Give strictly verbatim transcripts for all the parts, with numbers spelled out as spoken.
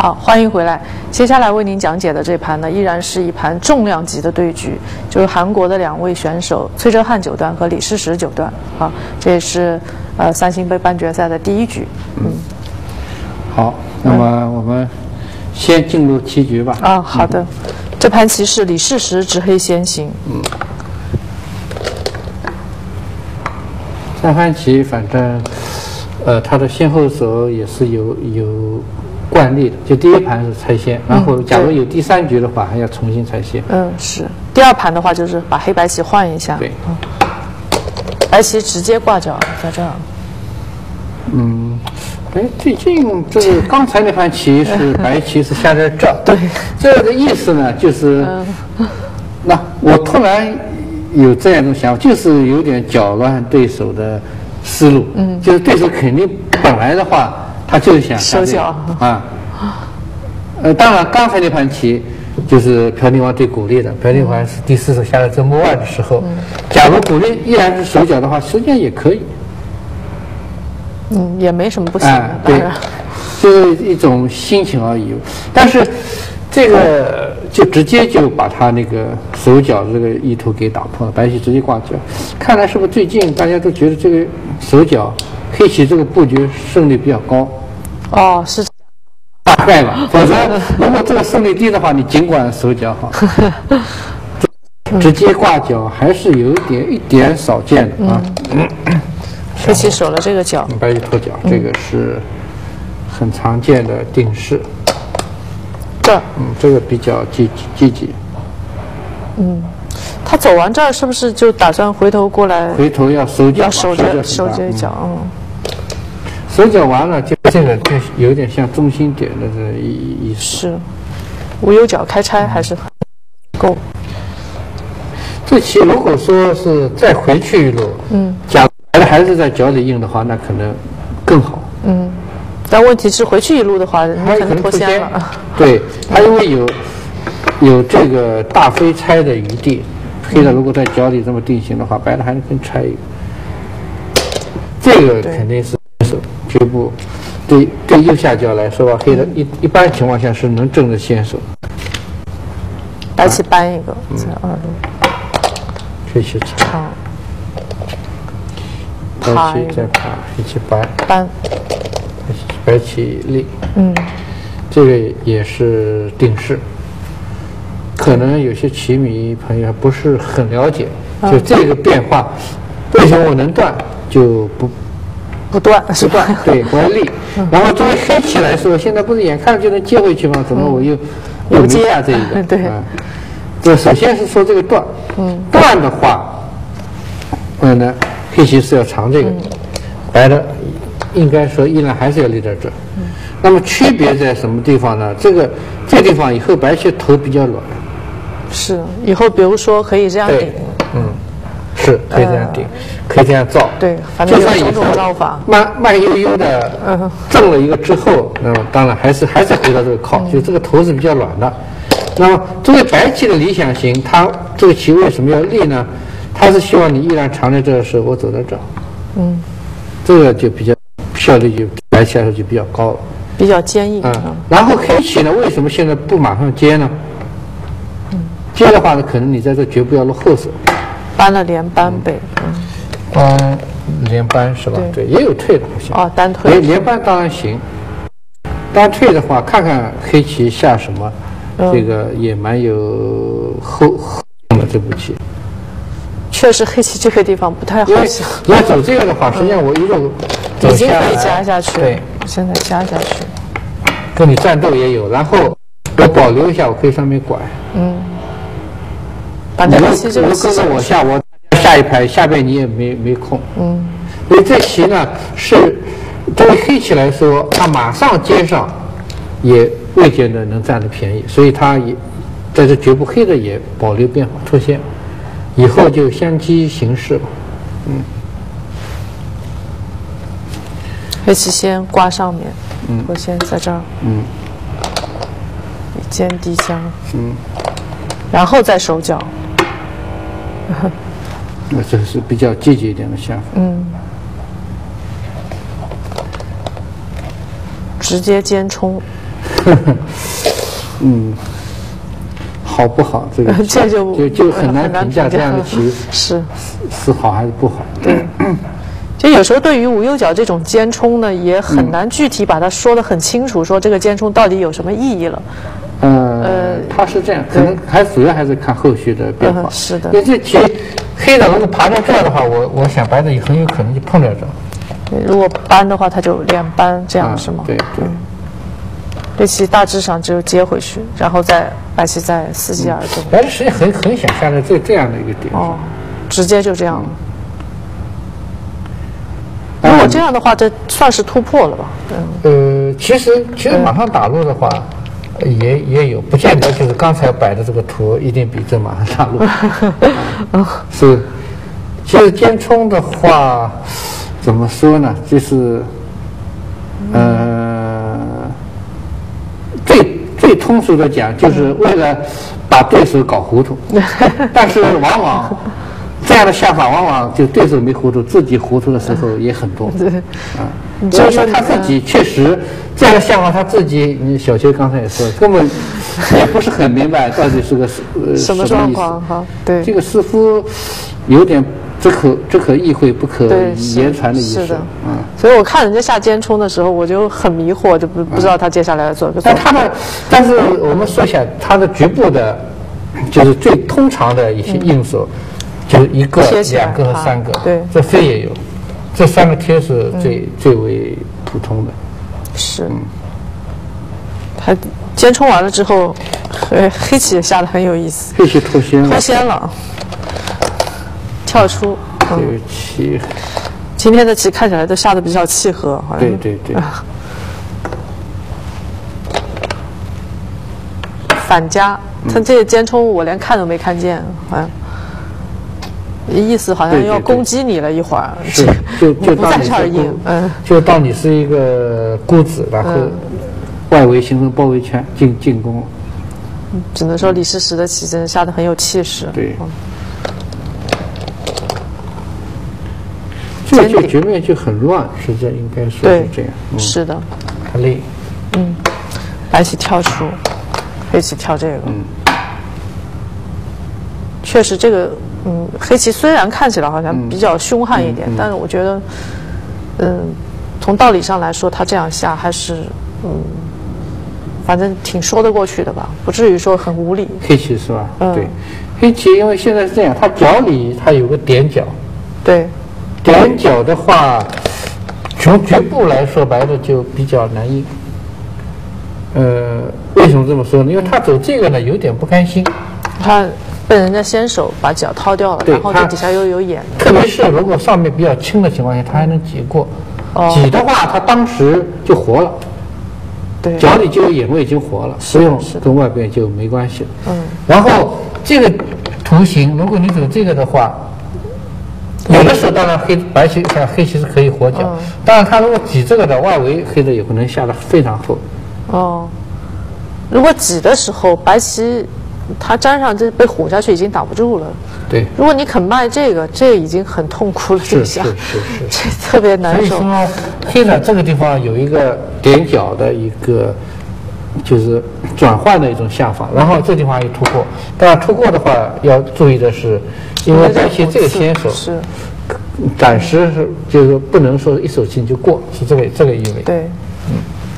好，欢迎回来。接下来为您讲解的这盘呢，依然是一盘重量级的对局，就是韩国的两位选手崔哲瀚九段和李世石九段。啊，这也是呃三星杯半决赛的第一局。嗯， 好，那么我们先进入棋局吧。 啊，好的。嗯、这盘棋是李世石执黑先行。嗯。 三番棋反正，呃，它的先后手也是有有。惯例的，就第一盘是拆先，然后假如有第三局的话，还要重新拆先。 嗯，是。第二盘的话，就是把黑白棋换一下。 对。 嗯、白棋直接挂角在这儿。 嗯，哎，最近这个刚才那盘棋是白棋是下在这儿。 对。 这个意思呢，就是，嗯、那我突然有这样一种想法，就是有点搅乱对手的思路。嗯。就是对手肯定本来的话。他就是想收脚啊，呃，当然刚才那盘棋就是朴定王最鼓励的。朴定王是第四手下了这目二的时候，嗯、假如鼓励依然是手脚的话，实际上也可以。 嗯，也没什么不行的， 啊、当然，就是一种心情而已。但是这个就直接就把他那个手脚这个意图给打破了，白棋直接挂角。看来是不是最近大家都觉得这个手脚黑棋这个布局胜率比较高？ 哦，是大概吧，否则如果这个胜率低的话，你尽管手脚好，直接挂角还是有一点一点少见的啊。 嗯、黑棋守了这个角， 白棋脱角，这个是很常见的定式。 这， 嗯，这个比较积极积极。 嗯，他走完这儿是不是就打算回头过来？ 回头要收角， 要守着守这一角，嗯。 手脚完了，就这个就有点像中心点的这意意思。 是，无忧角开拆还是很够。 这棋如果说是再回去一路，嗯，假如还是在角里硬的话，那可能更好。 嗯，但问题是回去一路的话，你可能脱先了。 对，它因为有有这个大飞拆的余地，黑的如果在角里这么定型的话，白的还能更拆一个。这个肯定是。绝不对对右下角来说吧，黑的一一般情况下是能正着先手。 白棋搬一个，在二路。 黑棋长，白棋再爬，黑棋搬搬， 白棋立。 嗯， 这个也是定式。可能有些棋迷朋友不是很了解，就这个变化，为什么我能断就不。 不断是吧？对，不立。然后作为黑棋来说，现在不是眼看着就能接回去吗？怎么我又又没下这一个？ 对。 这首先是说这个断，嗯，断的话，嗯呢，黑棋是要藏这个，白的应该说依然还是要立在这。嗯。那么区别在什么地方呢？这个这地方以后白棋头比较软。 是，以后比如说可以这样顶。 嗯。是可以这样顶，呃、可以这样造。 对，反正有种种造法。 慢慢悠悠的正了一个之后，那么当然还是还是回到这个靠，嗯、就这个头是比较软的。那么作为白棋的理想型，它这个棋为什么要立呢？它是希望你依然藏在这的时候，我走在这儿。嗯，这个就比较效率就白棋来说就比较高了， 比较坚硬。 嗯，然后黑棋呢，为什么现在不马上接呢？嗯，接的话呢，可能你在这绝不要落后手。 搬了连扳呗，嗯， 搬连扳是吧？对，也有退的，好像。 哦，单退。 连扳当然行，单退的话，看看黑棋下什么，嗯、这个也蛮有后后的这步棋。 确实，黑棋这个地方不太好想。 你要走这个的话，实际上我一路走下来， 已经可以加下去。 对， 现在加下去。 跟你战斗也有，然后我保留一下，我可以上面拐。嗯。 把这个棋这个跟着我下，我下一排，下边你也没没空。嗯，所以这棋呢是对于黑棋来说，它马上接上也未见得能占得便宜，所以它也在这绝不黑的也保留变化脱先，以后就相机行事吧。嗯， 黑棋先挂上面，嗯，我先在这儿，嗯，一尖低将，嗯，然后再手脚。 那这是比较积极一点的想法。嗯， 直接尖冲。 嗯，好不好？这个这就就就很难评价这样的棋是是好还是不好。 对。就有时候对于无忧角这种尖冲呢，也很难具体把它说得很清楚，说这个尖冲到底有什么意义了。 呃，呃它是这样，可能还主要还是看后续的变化。 嗯、是的。 因为这棋黑的如果爬到这儿的话，我我想白的也很有可能就碰到这儿。 如果搬的话，它就连搬，这样、啊、是吗？ 对对。嗯、 这棋大致上只有接回去，然后再白棋再伺机而动。 白棋实际很很想下在这这样的一个点上。哦， 直接就这样了。嗯如果这样的话，这算是突破了吧？ 嗯。呃，其实其实马上打入的话，嗯、也也有，不见得就是刚才摆的这个图一定比这马上打入。是，其实尖冲的话，怎么说呢？就是，呃，最最通俗的讲，就是为了把对手搞糊涂，但是往往。这样的下法往往就对手没糊涂，自己糊涂的时候也很多。对，啊，就是说他自己确实这样的下法，他自己，你小邱刚才也说，根本也不是很明白到底是个呃什么状况哈。对， 这个似乎有点只可只可意会不可言传的意思。 是的， 嗯。 所以我看人家下尖冲的时候，我就很迷惑，就不不知道他接下来要做个。 但他的，但是我们说一下他的局部的，就是最通常的一些应手。就是一个、两个和三个， 对， 这飞也有，这三个贴是最、嗯、最为普通的。 是，嗯，他尖冲完了之后，黑黑棋也下得很有意思。 黑棋脱先了， 脱先了，跳出。 这个棋， 今天的棋看起来都下得比较契合，好像。 对对对。 啊、反夹，他这个尖冲我连看都没看见，好像。意思好像要攻击你了一会儿， 是就就不在这儿应，嗯， 就当你是一个孤子，然后外围形成包围圈进进攻。 只能说李世石的棋真的下得很有气势。 对，这个局面就很乱，实际上应该说是这样。 嗯、是的。 太累。 嗯，白棋跳出，黑棋跳这个。嗯。确实，这个嗯，黑棋虽然看起来好像比较凶悍一点，嗯嗯、但是我觉得，嗯，从道理上来说，他这样下还是嗯，反正挺说得过去的吧，不至于说很无理。 黑棋是吧？ 嗯、 对，黑棋因为现在是这样，它角里它有个点角。 对。 点角的话，从局部来说白的就比较难应。呃，为什么这么说呢？因为他走这个呢，有点不甘心。 他。被人家先手把角掏掉了，然后这底下又有眼。 特别是如果上面比较轻的情况下，他还能挤过。哦、挤的话，他当时就活了。 对， 角里就有眼位已经活了，不用跟外边就没关系了。嗯。然后这个图形，如果你走这个的话，有的时候当然黑白棋像黑棋是可以活角，嗯、当然他如果挤这个的外围，黑的有可能下得非常厚。 哦，如果挤的时候，白棋。他粘上这被唬下去已经挡不住了。 对， 如果你肯卖这个，这已经很痛苦了。 是是是是， 这特别难受。 所以说，黑的这个地方有一个点角的一个，就是转换的一种下法，然后这地方有突破。当然突破的话要注意的是，因为白棋这个先手是暂时是就是不能说一手气就过，是这个这个意味。 对，嗯，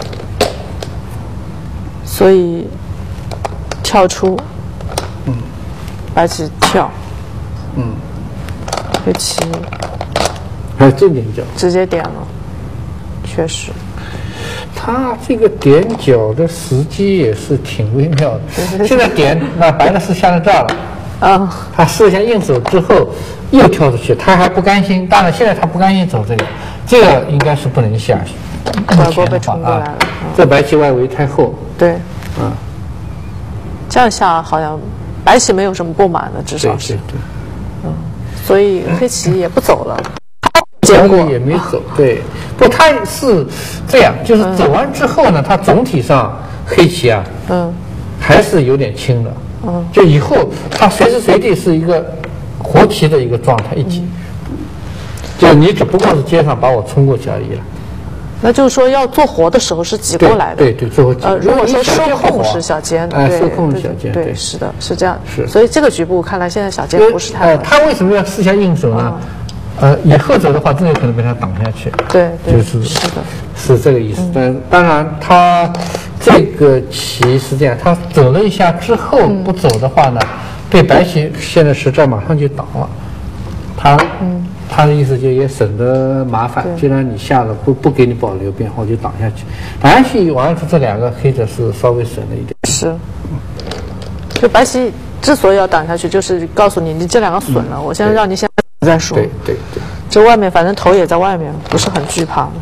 所以跳出。 嗯， 白棋跳， 嗯， 黑棋还有这点角， 直接点了，确实。 他这个点角的时机也是挺微妙的。现在点，那白的是下到这儿了，啊，他试一下应手之后又跳出去，他还不甘心。当然，现在他不甘心走这个，这个应该是不能下。 白波被冲过来了，啊、 这白棋外围太厚。 对， 嗯， 这样下好像。白棋没有什么不满的，至少是， 对对对， 嗯，所以黑棋也不走了， 结果也没走，对，不，他是这样，就是走完之后呢，他总体上黑棋啊，嗯，还是有点轻的，嗯，就以后他随时随地是一个活棋的一个状态，一起，就你只不过是街上把我冲过去而已了， 那就是说要做活的时候是挤过来的。 对对，做活。 呃，如果说收控是小尖， 哎，收控是小尖， 对，是的，是这样。 是。 所以这个局部看来现在小尖不是太。 呃，他为什么要四下应手呢？呃，以后走的话，真有可能被他挡下去。 对， 就是是的， 是这个意思。但当然，他这个棋是这样，他走了一下之后不走的话呢，被白棋现在实战马上就挡了。他，嗯，他的意思就也省得麻烦。既然你下了不不给你保留变化，我就挡下去。挡下去，王安石这两个黑的是稍微省了一点。 是。就白棋之所以要挡下去，就是告诉你，你这两个损了，我现在让你先。再说， 对对对， 这外面反正头也在外面，不是很惧怕的。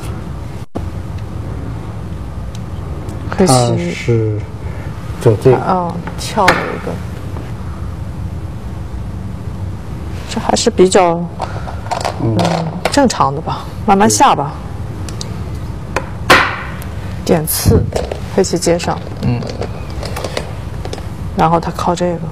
可惜是走这个， 哦，跳了一个，这还是比较嗯正常的吧，慢慢下吧。点刺，黑棋接上，嗯，然后他靠这个。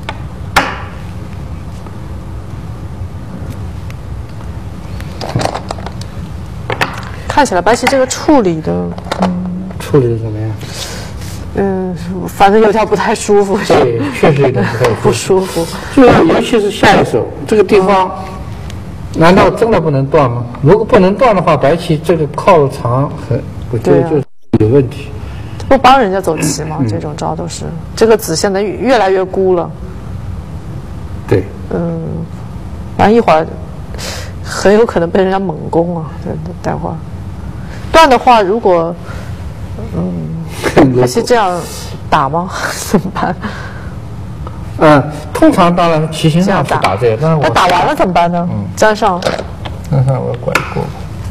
看起来白棋这个处理的，嗯， 处理的怎么样？ 嗯，反正有点不太舒服。 对，确实有点不太不舒服。 就尤其是下一手这个地方，难道真的不能断吗？如果不能断的话，白棋这个靠长很，我觉得就有问题。 不帮人家走棋吗？这种招都是。这个子现在越来越孤了。 对。 嗯，完一会儿很有可能被人家猛攻啊！待会儿。断的话，如果嗯，还是这样打吗？怎么办？ 嗯，通常当然棋形上是打这个，但是我那打完了怎么办呢？嗯，粘上， 粘上我拐过。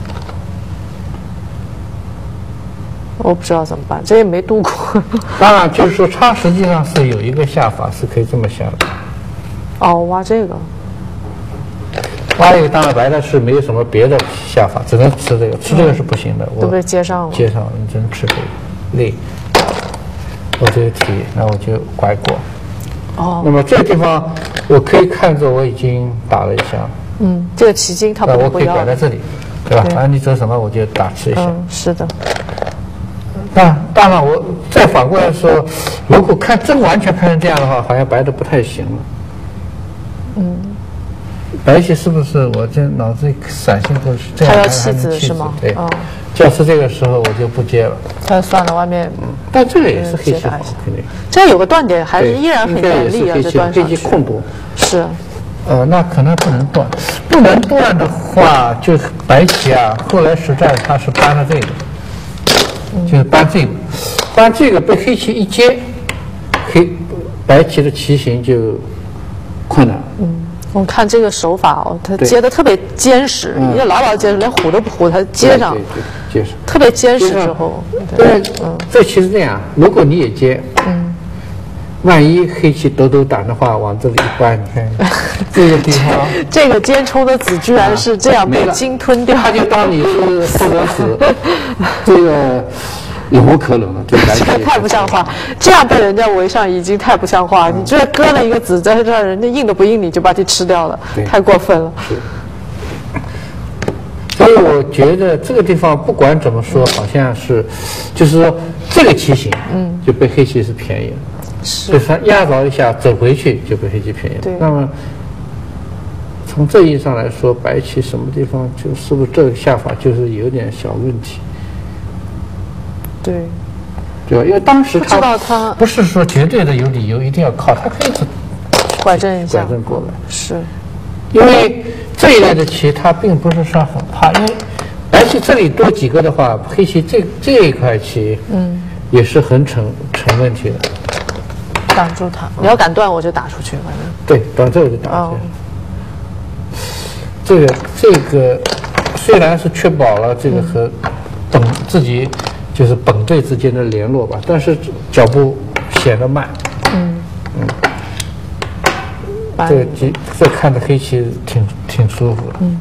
我不知道怎么办，这也没度过。 当然，就是说它实际上是有一个下法是可以这么下的。 哦，挖这个。 挖一个当然白的是没有什么别的下法，只能吃这个，吃这个是不行的。 都被接上了。 接上了，你只能吃这个，累。我这个题，那我就拐过。 哦。 那么这个地方我可以看作我已经打了一下。 嗯，这个棋筋它不要。 我可以拐在这里，对吧？反正你走什么我就打吃一下。 嗯，是的。 但当然，我再反过来说，如果看真完全看成这样的话，好像白的不太行了。嗯。白棋是不是我这脑子里闪现过去？ 他要弃子是吗？ 对。哦。要是这个时候我就不接了。 他算了，外面。 嗯。但这个也是黑棋好，肯定。 这有个断点，还是依然很严厉啊！这断上去。 黑棋控多。 是。 呃，那可能不能断，不能断的话，就是白棋啊，后来实战他是搬了这个，就是搬这个，搬这个被黑棋一接，黑白棋的棋形就困难。 嗯。我看这个手法哦，他接的特别坚实，你老老坚实，连唬都不唬，他接上， 接上， 特别坚实之后， 对，嗯，这其实这样，如果你也接，嗯，万一黑棋抖抖胆的话，往这里一搬，你看这个地方， 这个尖冲的子居然是这样被鲸吞掉， 他就当你是负责死，这个。有无可能了， 这个太不像话！这样被人家围上已经太不像话。你这搁了一个子在这儿，人家应都不应你就把你吃掉了，太过分了。 所以我觉得这个地方不管怎么说，好像是，就是说这个棋形，嗯，就被黑棋是便宜了， 是， 就是他压着一下走回去就被黑棋便宜了。 对。 那么从这意义上来说，白棋什么地方就是不是这个下法就是有点小问题。 对， 对吧？因为当时他不知道他不是说绝对的有理由一定要靠，他可以拐正一下， 拐正过来。 是， 因为这一类的棋他并不是说很怕，因为白棋这里多几个的话，黑棋这这一块棋，嗯，也是很成成问题的。 挡住他，你要敢断我就打出去，反正。 对，挡这我就打出去。 哦、 这个这个虽然是确保了这个和本、嗯、自己。就是本队之间的联络吧，但是脚步显得慢。嗯嗯，这个棋这看着黑棋挺挺舒服的。嗯，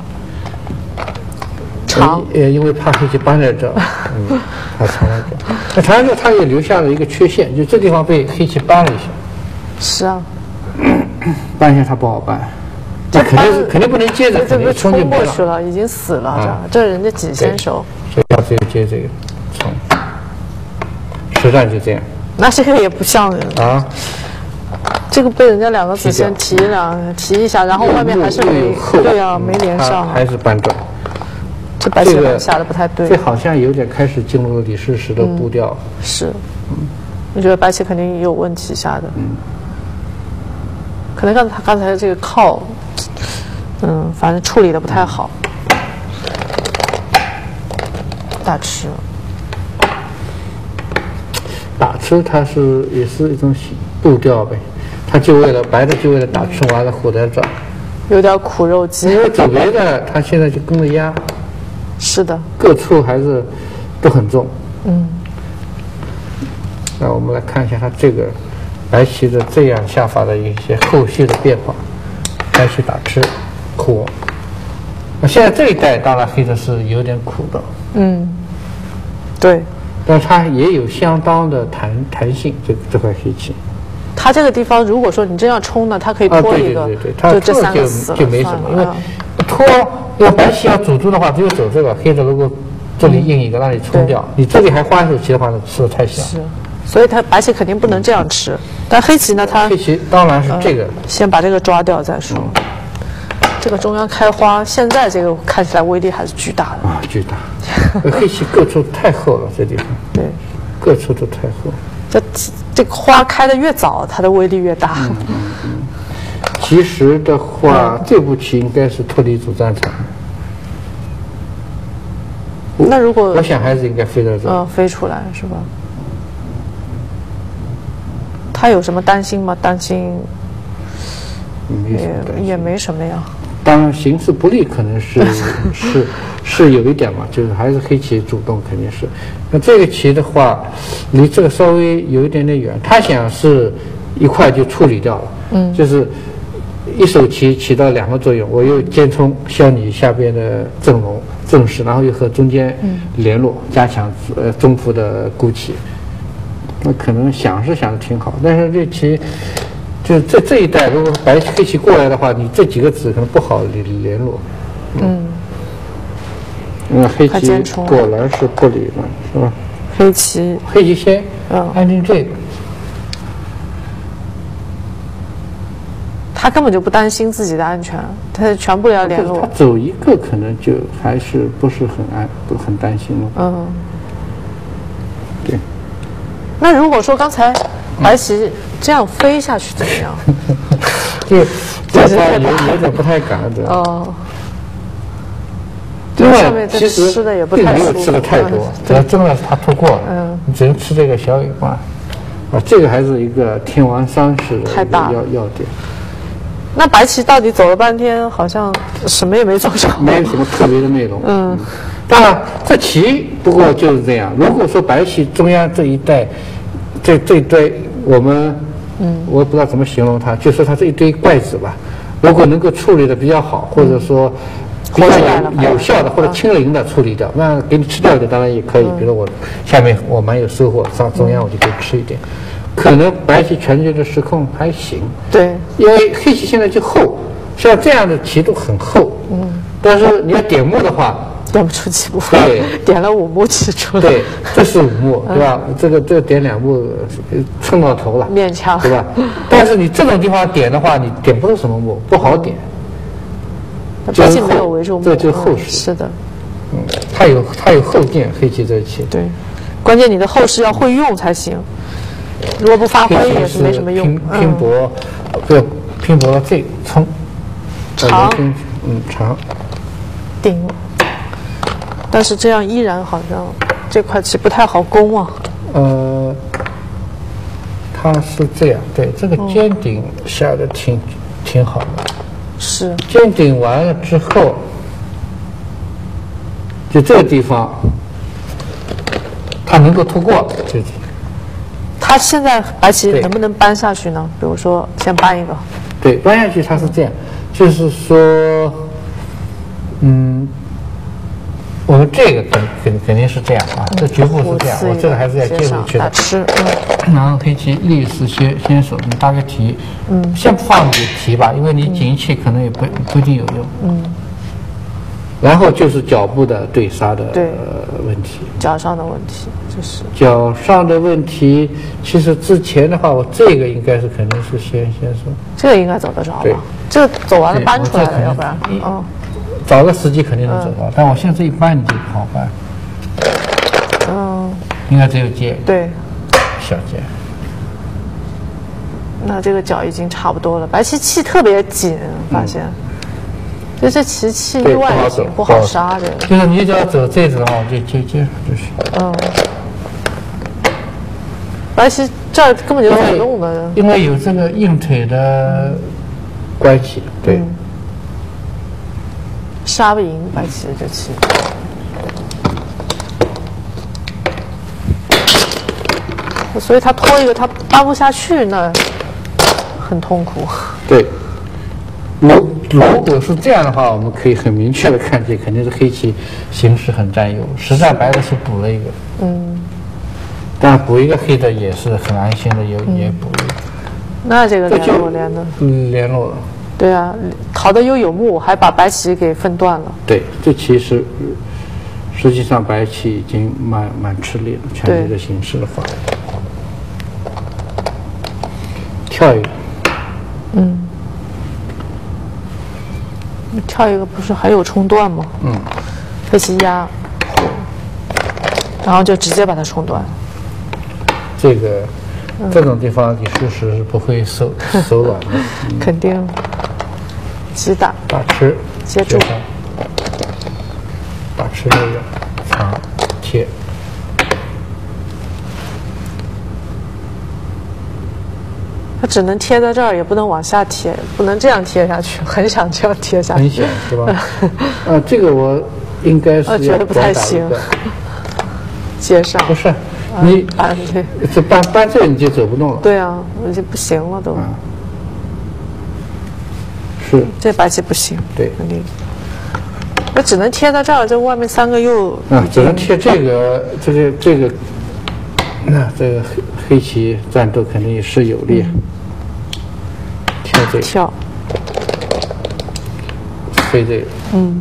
长也因为怕黑棋搬在这儿，嗯，他长了点。那长了他也留下了一个缺陷，就这地方被黑棋搬了一下。 是啊， 搬一下他不好搬，这肯定是肯定不能接着， 这不冲过去了，已经死了，这这人家几先手。 所以他只有接这个冲，实战就这样。 那这个也不像人啊， 这个被人家两个子先提两提一下，然后外面还是没对啊，没连上， 还是扳转。 这白棋下的不太对。 这好像有点开始进入了李世石的步调。 嗯、是，嗯，我觉得白棋肯定也有问题下的。嗯。可能刚才刚才这个靠，嗯，反正处理的不太好。大吃。 打吃它是也是一种步调呗，它就为了白的就为了打吃完了火在这儿， 有点苦肉计。 因为走别的他现在就跟着压， 是的， 各处还是都很重。 嗯， 那我们来看一下它这个白棋的这样下法的一些后续的变化。白棋打吃苦，那现在这一代当然黑的是有点苦的。嗯， 对。 但它也有相当的弹弹性，这这块黑棋。 它这个地方，如果说你这样冲呢，它可以拖一个， 啊、对对对对，它就这三个死就没什么，因为拖要白棋要主住的话，只有走这个，黑的如果这里硬一个，让你冲掉，你这里还花一手棋的话呢，吃的太小。 是，所以它白棋肯定不能这样吃，嗯、但黑棋呢，它黑棋当然是这个、呃， 先把这个抓掉再说。嗯这个中央开花，现在这个看起来威力还是巨大的啊，巨大！黑棋各处太厚了，这地方对， 各处都太厚。 这这个花开的越早，它的威力越大。嗯嗯嗯、其实的话，嗯、这步棋应该是脱离主战场。 那如果我想还是应该飞到这， 嗯、呃，飞出来是吧？他有什么担心吗？担心？也也没什么呀。 当然，形势不利可能是是是有一点嘛，就是还是黑棋主动肯定是。那这个棋的话，离这个稍微有一点点远，他想是一块就处理掉了，嗯，就是一手棋起到两个作用，我又尖冲消你下边的阵容阵势，然后又和中间联络，加强呃中伏的孤棋。那可能想是想的挺好，但是这棋。就这这一代，如果白黑棋过来的话，你这几个子可能不好联联络。嗯，因为黑棋果然是不理了，是吧？ 黑棋， 黑棋先嗯安定这个。 他根本就不担心自己的安全，他全部要联络。 他走一个可能就还是不是很安，不很担心了。 嗯， 对。 那如果说刚才白棋这样飞下去怎么样？ 这这有有点不太敢的。 哦。 另外， 其实吃的也不太并没有吃的太多，只要真的是他拖过了，嗯，你只能吃这个小尾巴。啊，这个还是一个天王三式的要要点。 那白棋到底走了半天，好像什么也没走成， 没有什么特别的内容。 嗯。嗯当然，这棋不过就是这样。如果说白棋中央这一带，这这一堆我们，嗯，我不知道怎么形容它，就说它这一堆怪子吧，如果能够处理的比较好，或者说比较有有效的或者清零的处理掉，那给你吃掉一点当然也可以。比如我下面我蛮有收获，上中央我就可以吃一点。可能白棋全局的失控还行， 对， 因为黑棋现在就厚，像这样的棋都很厚，嗯，但是你要点目的话。 点不出几目， 对， 点了五目棋出来。 对，这是五目，对吧？嗯、这个这点两目，蹭到头了， 勉强， 对吧？但是你这种地方点的话，你点不出什么目，不好点。 白棋没有围住目， 这就是后势、 嗯。是的， 嗯，它有它有后劲，黑棋这棋。 对，关键你的后势要会用才行，如果不发挥也是没什么用。 拼拼搏，不要拼搏到这冲， 长， 嗯长， 顶。但是这样依然好像这块棋不太好攻啊。 呃，它是这样，对这个尖顶下的挺、嗯、挺好的。 是。 尖顶完了之后，就这个地方，它能够突过，就是。 它现在白棋能不能搬下去呢？比如说先搬一个。 对，搬下去它是这样，就是说，嗯。我们这个肯肯肯定是这样啊，这局部是这样，我这个还是要接回去的。 吃， 嗯。然后黑棋立时先先手，你搭个提，嗯，先放个提吧，因为你紧一气可能也不不一定有用。嗯。 然后就是脚部的对杀的对呃问题， 脚上的问题，这是脚上的问题。其实之前的话，我这个应该是肯定是先先说， 这个应该走得着对吧？这个走完了对搬出来了， 我这可能要不然，嗯， 找个时机肯定能走到，但我现在这一搬你就不好搬， 嗯， 应该只有肩对， 小肩。 那这个脚已经差不多了。白棋气特别紧，发现，就这棋气意外的紧，不好杀这个。 就是你只要走这子的话，我就接接上就行。 嗯，白棋这儿根本就走不动的。 因为有这个硬腿的关系，对。 嗯杀不赢白棋这棋。所以他拖一个，他扒不下去，那很痛苦。 对，如如果是这样的话，我们可以很明确的看见，肯定是黑棋形势很占优。实战白的是补了一个， 嗯， 但补一个黑的也是很安心的，也、嗯、也补了一个。 那这个联络连的， 嗯，联络了。 对啊，逃得又有目，还把白棋给分断了。 对，这其实实际上白棋已经蛮蛮吃力了，全局的形势的话。跳一个， 嗯，跳一个不是还有冲断吗？ 嗯， 黑棋压，然后就直接把它冲断。 这个、嗯、这种地方李书时是不会手手软的， 嗯、肯定。击打， 把持， 接住， 把持这个长贴。 它只能贴在这儿，也不能往下贴，不能这样贴下去。很想这样贴下去， 很想是吧？啊，这个我应该是觉得不太行。接上不是你搬对， 这搬搬这你就走不动了。 对啊，我就不行了都。 啊、是这白棋不行， 对， 肯定。我只能贴在这儿，这外面三个又啊，只能贴这个，这个这个。那这个黑黑棋战斗肯定也是有利，嗯、跳这个， 跳， 飞这个， 嗯，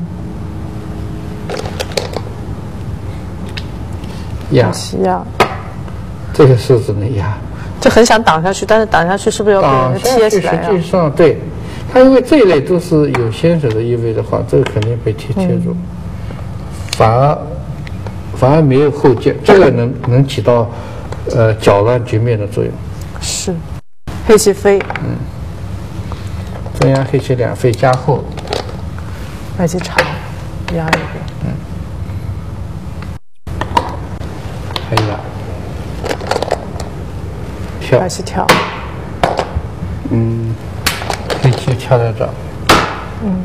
压压， 这个是只能压， 就很想挡下去，但是挡下去是不是要给人贴起来呀？ 实际上对，它因为这一类都是有先手的意味的话，这个肯定被贴贴住，嗯、反而反而没有后劲，这个能能起到。呃，搅乱局面的作用是，黑棋飞， 嗯，中央黑棋两飞加后， 白棋长，压一个， 嗯，还压，跳， 白棋跳， 嗯，黑棋跳在这儿， 嗯，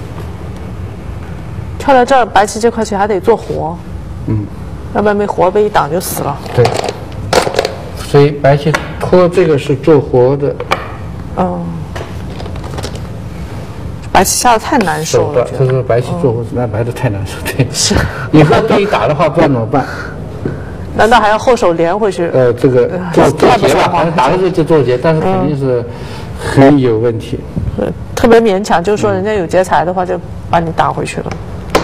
跳在这儿，白棋这块棋还得做活， 嗯， 要不然没活被一挡就死了， 对。所以白棋拖这个是做活的， 嗯，白棋下的太难受了。 这是白棋做活，那白的太难受。对，是。以后被一打的话，不知道怎么办。 难道还要后手连回去？ 呃，这个做做结吧，反正打了就就做结，但是肯定是很有问题。 嗯，特别勉强，就是说人家有劫财的话，就把你打回去了。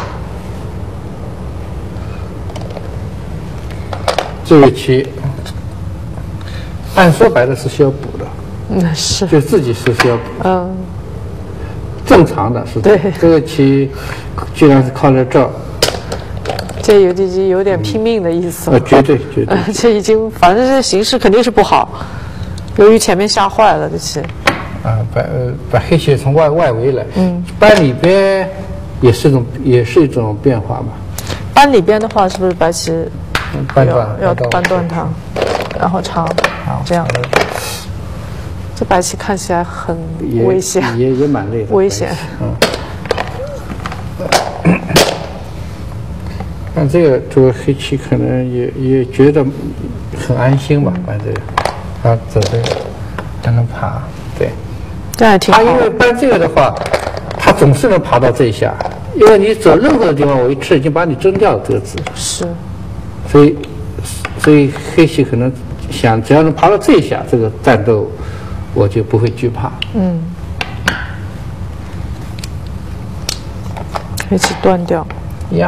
这个棋。按说白的是需要补的， 嗯是， 就自己是需要补， 嗯， 正常的是对，这个棋居然是靠在这儿， 这有已经有点拼命的意思了， 呃，绝对绝对， 这已经反正这形势肯定是不好，由于前面下坏了这棋， 啊，把呃把黑棋从外外围来， 嗯， 搬里边也是一种也是一种变化嘛， 搬里边的话是不是白棋搬断要搬断它？然后长，这样，这白棋看起来很危险， 也也蛮累的， 危险。 嗯。看这个，这个黑棋可能也也觉得很安心吧，反正，啊，走这个还能爬，对。 这还挺好。 他因为搬这个的话，他总是能爬到这一下，因为你走任何的地方，我一吃已经把你蒸掉了这个子。 是。 所以。所以黑棋可能想，只要能爬到这一下，这个战斗我就不会惧怕。 嗯， 黑棋断掉， 压。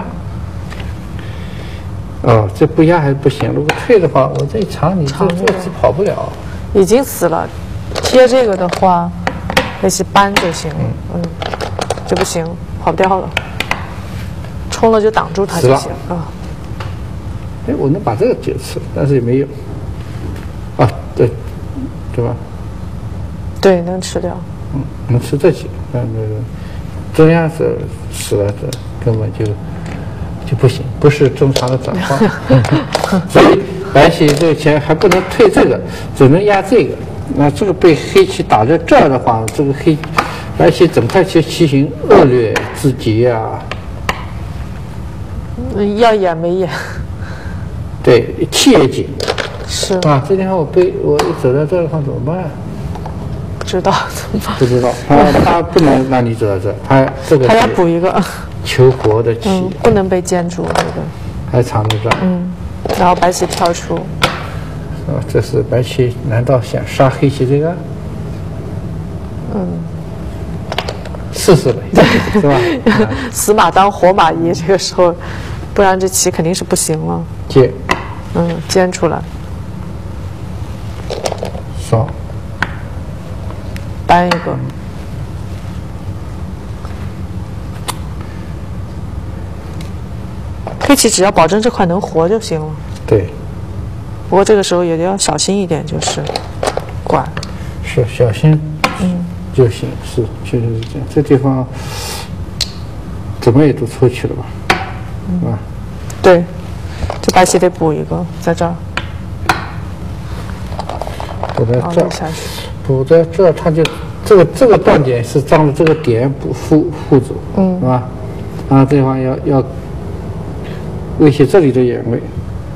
哦，这不压还是不行。如果退的话，我这一长，你这这子跑不了。 已经死了。贴这个的话，黑棋搬就行了。嗯，这不行，跑不掉了。冲了就挡住它就行啊。 哎，我能把这个解吃，但是也没有。啊，对，对吧？ 对，能吃掉。 嗯，能吃这几个，但那个中央是死了，这根本就就不行，不是正常的转换。所以白棋这个钱还不能退这个，只能压这个。那这个被黑棋打在这儿的话，这个黑白棋整块棋棋形恶劣至极啊！ 要演没演？ 对，气也紧。 是啊，这地方我被我一走到这个地方怎么办？ 不知道怎么办？ 不知道，他他不能让你走到这，他这个他要补一个求活的棋、 嗯，不能被建住这个， 还藏在这儿。 嗯，然后白棋跳出。 啊，这是白棋难道想杀黑棋这个？ 嗯， 试试呗，是吧？ 死马当活马医，这个时候，不然这棋肯定是不行了。 接， 嗯，尖出来， 双， 搬一个。黑棋只要保证这块能活就行了。 对。 不过这个时候也要小心一点，就是管。 是小心， 嗯， 就行。是，确实是这样。这地方怎么也都出去了吧？ 嗯、 是吧？ 对，这白棋得补一个，在这儿。 补在这儿， 哦、 补在这儿，它就这个这个断点是仗着这个点补护护住，嗯，是吧？啊，这地方要要威胁这里的眼位。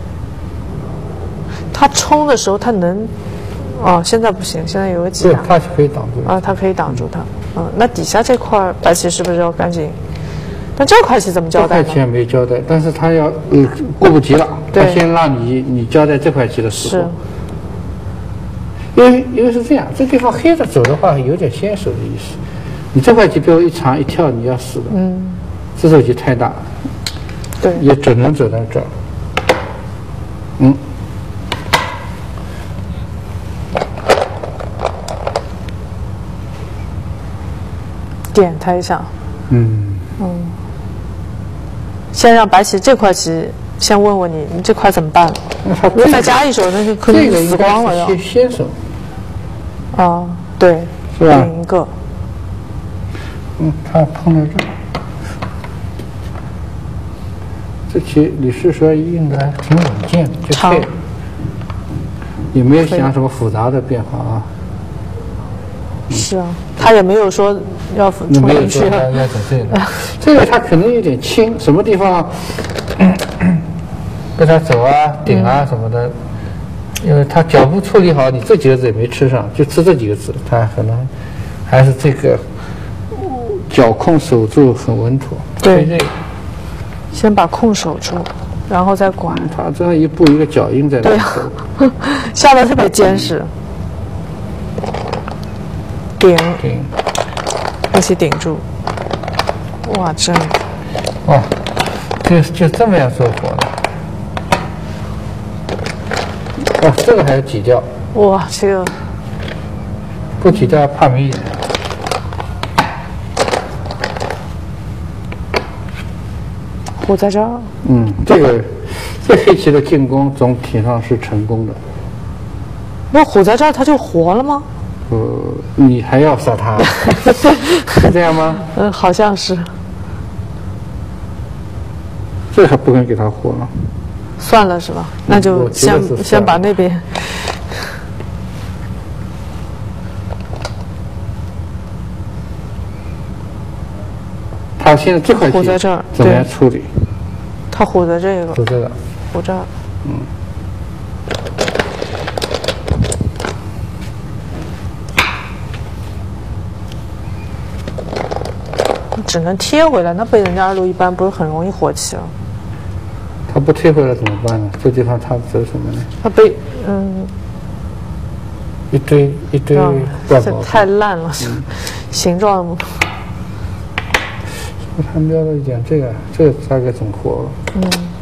他冲的时候，他能，哦，现在不行，现在有个挤打，对，他可以挡住啊，他可以挡住他，嗯，那底下这块白棋是不是要赶紧？但这块棋怎么交代呢？ 这块棋还没交代，但是他要嗯过不及了，他先让你你交代这块棋的时候，因为因为是这样，这地方黑着走的话，有点先手的意思。你这块棋被我一长一跳，你要死的，嗯，这手棋太大， 对， 也只能走到这儿，嗯。 点他一下， 嗯嗯，先让白棋这块棋先问问你，你这块怎么办？如果再加一手，那就可能死光了要。 这个先手。 啊，对， 是吧？ 点一个。 嗯，他碰到这儿，这棋李世说应该挺稳健，就退了，也没有想什么复杂的变化啊。 是啊，他也没有说要冲进去了。要走这个，这个他可能有点轻，什么地方被他走啊、顶啊什么的，因为他脚步处理好，你这几个字也没吃上，就吃这几个字，他可能还是这个脚控守住很稳妥。 对，这个先把控守住，然后再管。 他这样一步一个脚印在那走，对，下的特别坚实。顶， 顶， 一起顶住。哇，真， 哇，就就这么样收活了。哇，这个还要挤掉。 哇，这个不挤掉怕没眼。 虎在这儿。 嗯，这个这黑棋的进攻总体上是成功的。 那虎在这儿，它就活了吗？ 呃，你还要杀他，是这样吗？ 嗯，好像是。 这还不能给他活了？ 算了是吧？那就先先把那边。 他现在这块虎在这儿， 怎么样处理？ 他虎在这个。 虎这个。 虎这儿。嗯。只能贴回来，那被人家二路一般不是很容易活棋了。 他不贴回来怎么办呢？这地方他走什么呢？ 他被嗯一堆一堆这太烂了，嗯、形状。 他瞄了一点这个，这个大概怎么活了？ 嗯。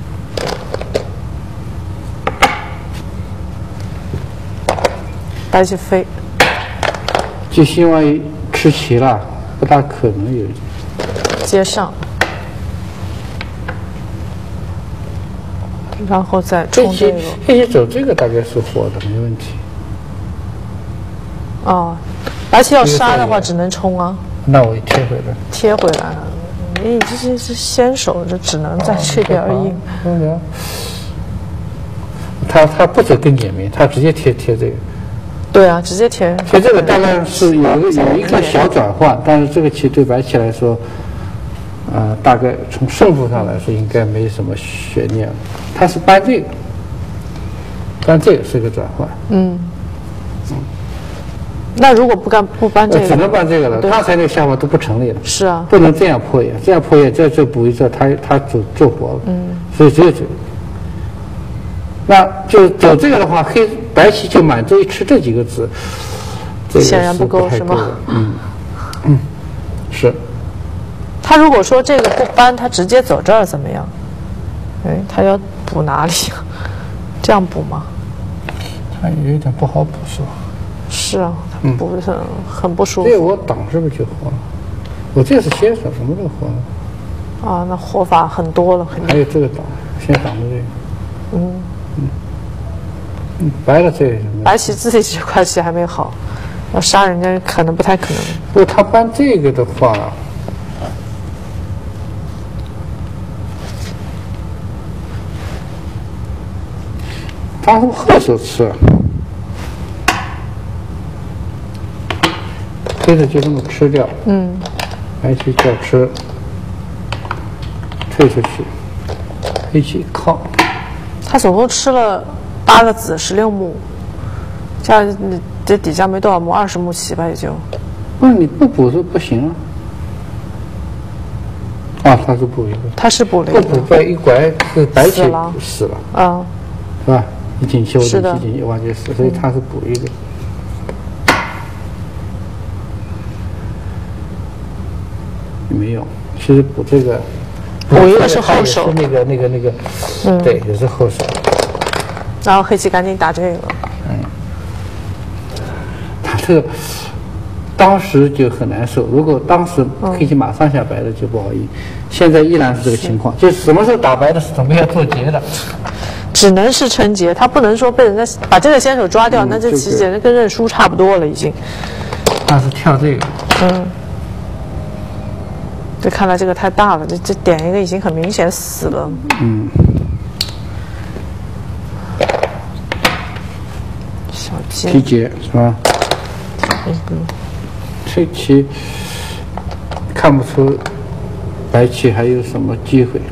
白棋飞， 就希望吃棋了，不大可能有。 接上，然后再冲这个。 黑棋走这个大概是活的，没问题。 哦，白棋要杀的话，只能冲啊。 那我贴回来。 贴回来了，你这是是先手，这只能在这边应。 嗯。他他不走更简明，他直接贴贴这个。 对啊，直接贴。 所以这个大概是有一个有一个小转换，但是这个棋对白棋来说，呃，大概从胜负上来说应该没什么悬念了。他是搬这个，搬这个是个转换。 嗯。嗯。那如果不干不搬这个， 只能搬这个了。刚才那个想法都不成立了。 是啊。 不能这样破眼，这样破眼这这补一这，他他走做活了。 嗯。 所以只有这个。那就走这个的话，黑白棋就满足于吃这几个子，这个显然不够，是吗？ 嗯，嗯，是。 他如果说这个不搬，他直接走这儿怎么样？哎，他要补哪里？这样补吗？ 他有一点不好补，是吧？ 是啊，他补的很、嗯、很不舒服。 这个我挡是不是就活了？我这是先手，什么都活了。 啊，那活法很多了。 还有这个挡，先挡着这个。 嗯。 嗯，嗯，白了这个。 白棋自己这块棋还没好，要杀人家可能不太可能。 如果他搬这个的话，他是后手吃，黑的就这么吃掉。 嗯。 白棋叫吃，退出去，黑棋靠。 他总共吃了八个子，十六目，这样你这底下没多少目，二十目棋吧也就。 不是你不补是不行啊。啊，他是补一个。 他是补了一个。 不补白一拐是白棋死了。 啊。 是吧？一进七，我进七进一，完全死，所以他是补一个。没有，其实补这个。 补一个是后手， 是那个那个那个，嗯，对，也是后手。 然后黑棋赶紧打这个。 嗯，他这个当时就很难受。如果当时黑棋马上下白的就不好赢，现在依然是这个情况，就是什么时候打白的是准备要做劫的， 只能是成劫，他不能说被人家把这个先手抓掉，那这棋简直跟认输差不多了已经。 他是跳这个， 嗯。这看来这个太大了，这这点一个已经很明显死了。 嗯。 小劫。 提劫是吧？ 嗯。 这棋看不出白棋还有什么机会。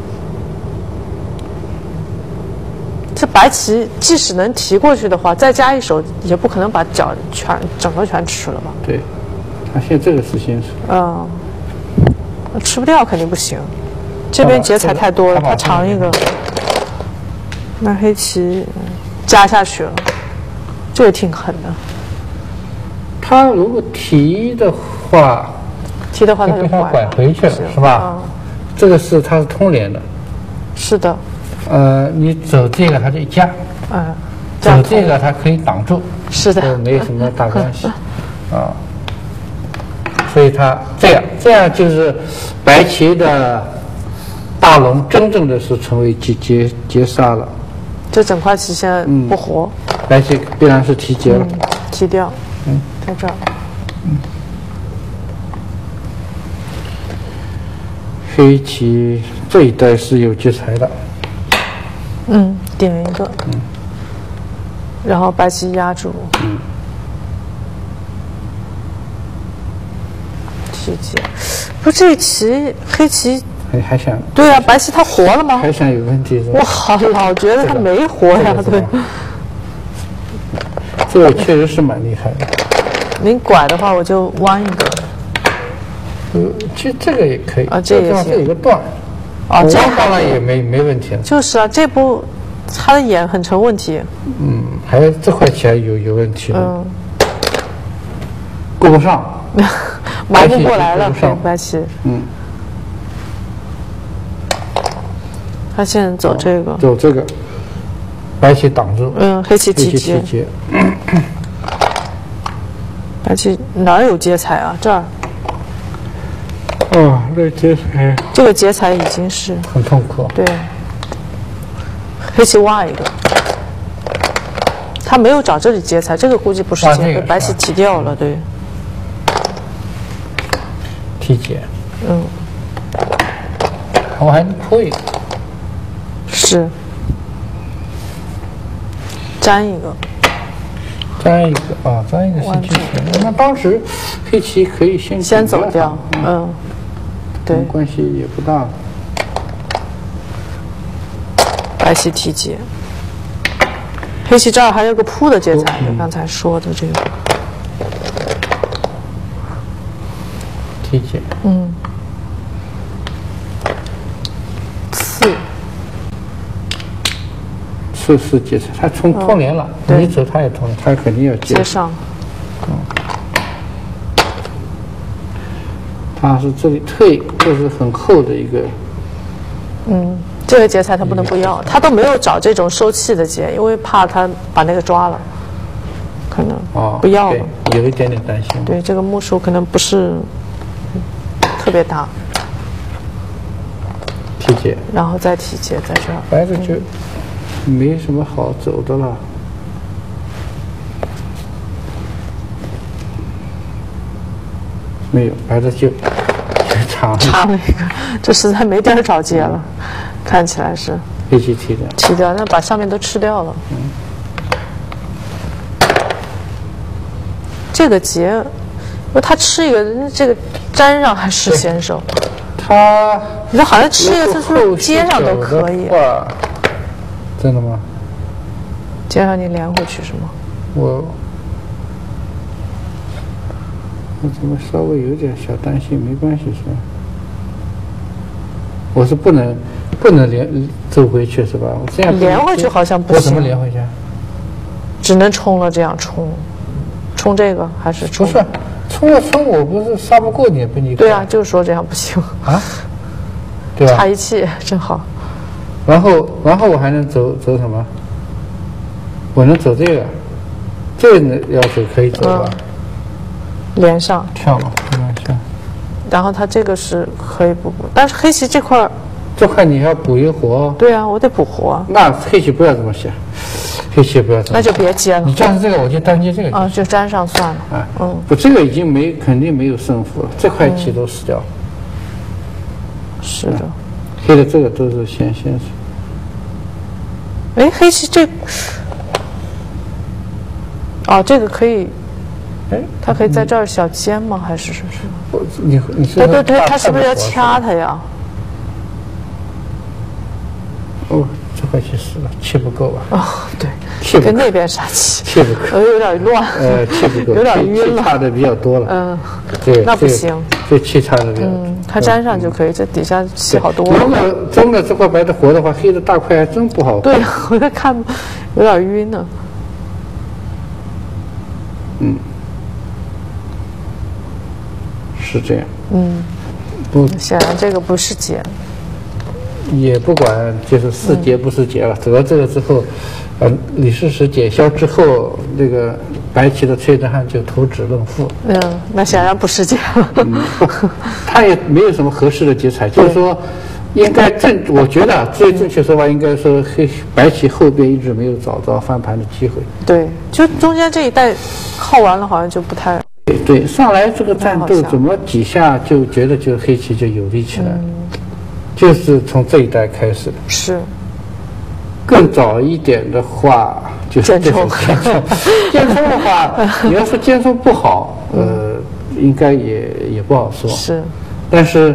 这白棋即使能提过去的话，再加一手也不可能把角全整个全吃了吧？ 对，他现在这个是先手。 嗯。吃不掉肯定不行，这边劫财太多了，他尝一个，那黑棋加下去了，这也挺狠的。 他如果提的话， 提的话他就拐回去了，是吧？嗯、这个是它是通连的。 是的。 呃，你走这个它就一加， 嗯， 走这个它可以挡住， 是的， 没有什么大关系啊。所以它这样，这样就是白棋的大龙真正的是成为劫劫劫杀了。 这整块棋现在不活， 嗯、白棋必然是提劫了， 嗯、提掉， 嗯， 在这儿， 嗯，黑棋这一代是有劫财的， 嗯，点一个，嗯，然后白棋压住， 嗯。 不是这棋黑棋还还想对啊，白棋他活了吗？ 还想有问题是吧？ 我好老觉得他没活呀， 这个、 对。 这个确实是蛮厉害的。 您拐的话，我就弯一个。 呃，其实这个也可以啊，这也行。 这有个段， 啊，这样当然也没没问题了。 就是啊，这步他的眼很成问题。 嗯，还有这块棋还有有问题的。 嗯。 顾不上。 忙不过来了，白棋。 嗯。 他现在走这个， 走这个，白棋挡住， 嗯，黑棋提劫， 劫白棋哪儿有劫财啊？这儿。 哦，这劫财， 这个劫财已经是很痛苦。 对，黑棋挖一个，他没有找这里劫财，这个估计不是劫，被白棋提掉了，对。 提劫， 嗯， 我还能铺一个， 是，粘一个， 粘一个啊，粘一个是提劫。那当时黑棋可以先先走掉，嗯。对， 关系也不大。 白棋提劫，黑棋这儿还有个铺的劫财，就刚才说的这个提劫。 嗯，刺， 刺是劫财，他冲通连了，你走他也通，他肯定要接上。 嗯。它是这里退，这是很厚的一个。 嗯，这个劫财他不能不要，他都没有找这种收气的劫，因为怕他把那个抓了，可能不要了。 哦、有一点点担心。 对，这个目数可能不是特别大。 提劫。 然后再提劫在这儿。 白的就没什么好走的了。没有，白的就长长了一个，这实在没地儿找劫了，嗯、看起来是。 黑棋提掉。 提掉，那把上面都吃掉了。嗯。这个劫，因为他吃一个，这个粘上还是先手。 他， 你说好像吃一个，他说接上都可以。 真的吗？ 接上你连回去是吗？ 我。我怎么稍微有点小担心？没关系是吧？我是不能不能连走回去是吧？我这样连回去好像不行。 我怎么连回去？ 只能冲了，这样冲，冲这个还是冲？ 不是，冲了冲我不是杀不过你，被你。 对啊，就是说这样不行啊。对吧？ 差一气正好。 然后然后我还能走走什么？我能走这个，这个要走可以走吧？嗯， 连上跳了，连上。 然后它这个是可以补补，但是黑棋这块， 这块你要补一活。 对啊，我得补活。 那黑棋不要这么写，黑棋不要这么。 那就别接了。 你站这个，我就单接这个。 啊，就粘上算了。 啊，嗯，不，这个已经没肯定没有胜负了，这块棋都死掉了。 嗯、是的。 黑的这个都是先先手。 哎，黑棋这，哦，这个可以。哎，他可以在这儿小尖吗？还是是是？ 我你你是对对对，他是不是要掐他呀？ 哦，这块棋死了，气不够吧？ 哦，对，跟那边杀气， 气不够， 呃，有点乱， 呃，气不够， 有点晕了， 差的比较多了。 嗯， 对， 那不行， 这气差的比较。 嗯，他粘上就可以，这底下气好多。 如果真的这块白的活的话，黑的大块还真不好看。 对，我在看，有点晕呢。 嗯。是这样， 嗯， 不， 显然这个不是劫， 也不管就是是劫不是劫了。走到这个之后，呃，李世石解消之后，那个白棋的崔振汉就投指论负。 嗯，那显然不是劫了。 嗯，他也没有什么合适的劫材，就是说，应该正，我觉得最正确说法应该说黑白棋后边一直没有找到翻盘的机会。 对，就中间这一带耗完了，好像就不太。 对，上来这个战斗怎么几下就觉得就黑棋就有利起来，嗯、就是从这一代开始的。 是。 更早一点的话，就是这种尖冲。尖冲的话，你要说尖冲不好，呃，应该也也不好说。 是。 但是，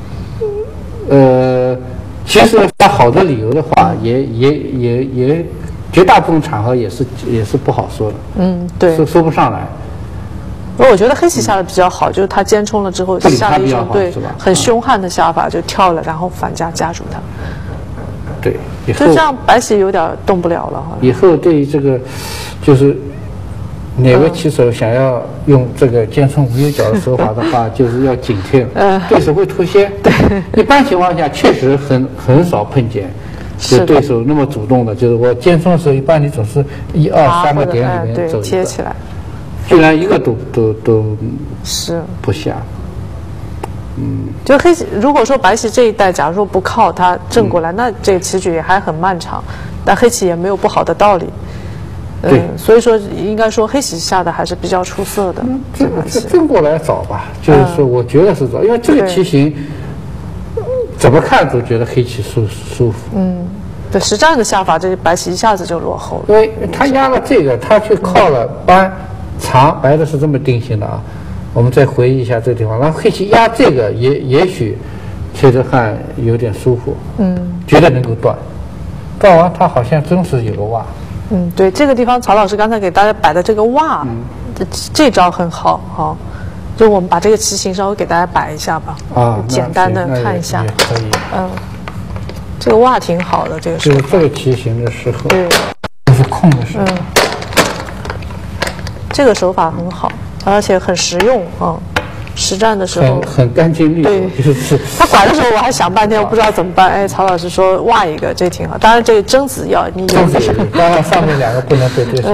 呃，其实它好的理由的话，也也也也，绝大部分场合也是也是不好说的。 嗯，对。 说说不上来。 我觉得黑棋下的比较好，就是他尖冲了之后下了一种对很凶悍的下法，就跳了，然后反夹夹住他。 对，就这样白棋有点动不了了。 以后对于这个，就是哪位棋手想要用这个尖冲无有角的手法的话，就是要警惕，对手会脱先。 对， 一般情况下确实很很少碰见， 就对手那么主动的，就是我尖冲的时候，一般你总是一二三个点里面走一个， 贴起来， 居然一个都都都是不下。嗯， 就黑棋，如果说白棋这一代，假如说不靠它正过来，嗯、那这个棋局也还很漫长。但黑棋也没有不好的道理。 对、 嗯，所以说应该说黑棋下的还是比较出色的。 嗯，这这正过来早吧，就是说我觉得是早，嗯、因为这个棋形怎么看都觉得黑棋舒舒服。 嗯，对，实战的下法，这白棋一下子就落后了。 因为他压了这个，他去靠了扳长，白的是这么定型的啊。我们再回忆一下这个地方，然后黑棋压这个也也许崔哲翰有点舒服，嗯，觉得能够断，断完他好像真是有个袜， 嗯，对，这个地方曹老师刚才给大家摆的这个袜，嗯、这这招很好哈、哦，就我们把这个棋形稍微给大家摆一下吧， 啊， 简单的看一下， 也可以， 嗯，这个袜挺好的，这个就是这个棋形的时候， 对， 就是空的时候， 嗯，这个手法很好。而且很实用啊、嗯！实战的时候很很干净利索。 对， 就是他拐的时候我还想半天，我不知道怎么办。哎，曹老师说挖一个，这挺好。当然，这个争子要你有。 争子，当然上面两个不能被对手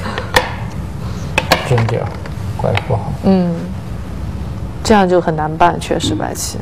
争掉，拐不好。 嗯，这样就很难办，确实白棋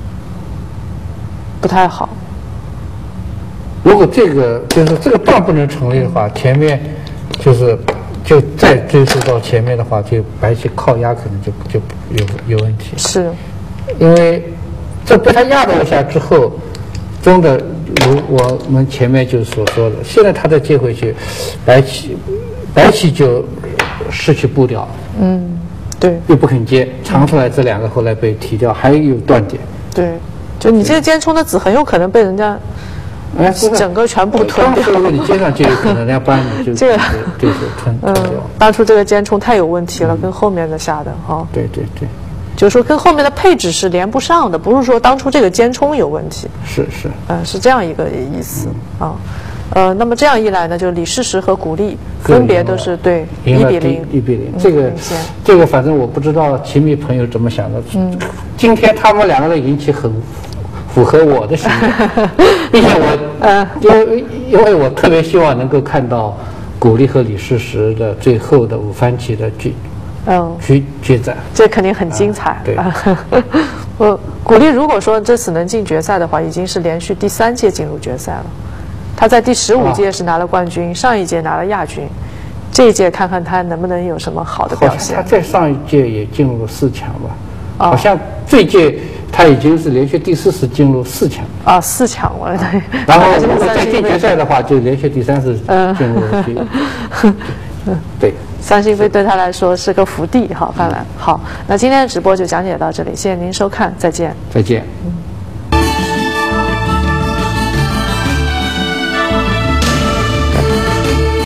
不太好。 如果这个就是这个段不能成立的话，前面就是。就再追溯到前面的话，就白棋靠压可能就就有有问题。 是， 因为这被他压了一下之后，真的如我们前面就所说的，现在他再接回去，白棋白棋就失去步调。 嗯，对。 又不肯接，长出来这两个后来被提掉，还有断点。 对，就你这个尖冲的子很有可能被人家。 哎， 整个全部吞掉。 如果你接上去，有可能人家帮你就这个对手吞嗯，当初这个尖冲太有问题了，嗯、跟后面的下的哈、哦。 对对对， 就是说跟后面的配置是连不上的，不是说当初这个尖冲有问题。 是是， 嗯，是这样一个意思、嗯、啊。呃，那么这样一来呢，就李世石和古力分别都是对一比零， 一比零。这个这个反正我不知道棋迷朋友怎么想的。嗯，今天他们两个人赢棋很。符合我的心愿，并且我，呃，因为因为我特别希望能够看到古力和李世石的最后的五番棋的决，嗯，决决战， 这肯定很精彩。 啊、对， 我古力如果说这次能进决赛的话，已经是连续第三届进入决赛了。他在第十五届是拿了冠军，啊、上一届拿了亚军，这一届看看他能不能有什么好的表现。 他在上一届也进入四强吧？哦、好像这届。他已经是连续第四次进入四强啊，四强了。对， 然后如果再进决赛的话，就连续第三次进入决。嗯，对， 三星飞对他来说是个福地哈，看来好。那今天的直播就讲解到这里，谢谢您收看，再见。 再见。 嗯。